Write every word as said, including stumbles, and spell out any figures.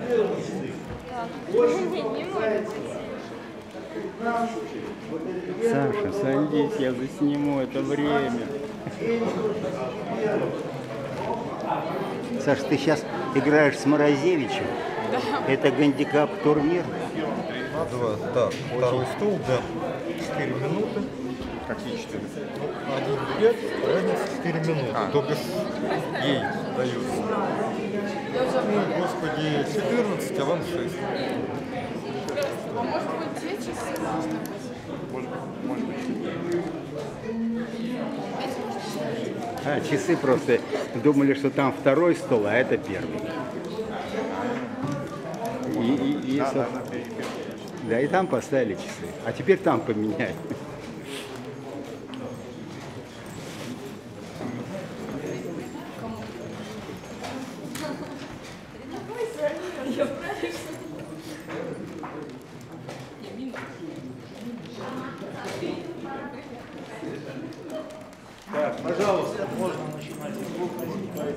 Саша, садись, я засниму это время. Саш, ты сейчас играешь с Морозевичем? Да. Это гандикап-турнир? Два, да. Второй стол, да. Четыре минуты. Какие четыре? Один пять, разница четыре минуты. А. Только ей дается. Ну, господи, четырнадцать, а вам шесть. А может быть, две часы должны быть? Может, может быть. А, часы просто думали, что там второй стол, а это первый. И, и, и, да, со... да, да, и там поставили часы. А теперь там поменяй. Так, пожалуйста, можно начинать звук, возникает.